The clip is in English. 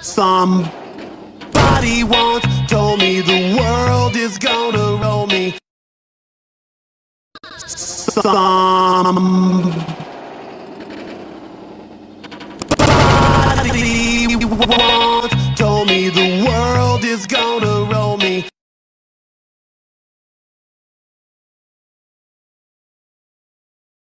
Somebody once told me the world is gonna roll me. Somebody